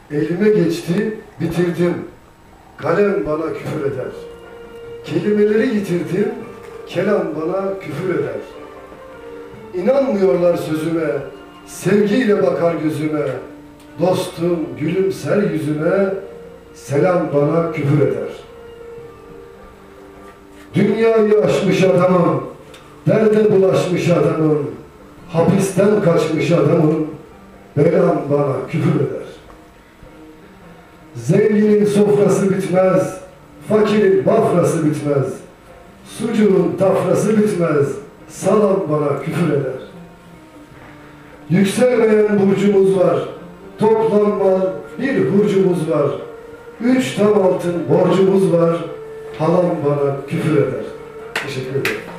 Elime geçti, bitirdim. Kalem bana küfür eder. Kelimeleri yitirdim, kelam bana küfür eder. İnanmıyorlar sözüme, sevgiyle bakar gözüme. Dostum gülümser yüzüme, selam bana küfür eder. Dünyayı aşmış adamım, derde bulaşmış adamım, hapisten kaçmış adamım, belam bana küfür eder. Zenginin sofrası bitmez, fakirin bafrası bitmez, sucuğun tafrası bitmez, salam bana küfür eder. Yükselmeyen burcumuz var, toplanma bir hurcumuz var, 3 tam altın borcumuz var, halam bana küfür eder. Teşekkür ederim.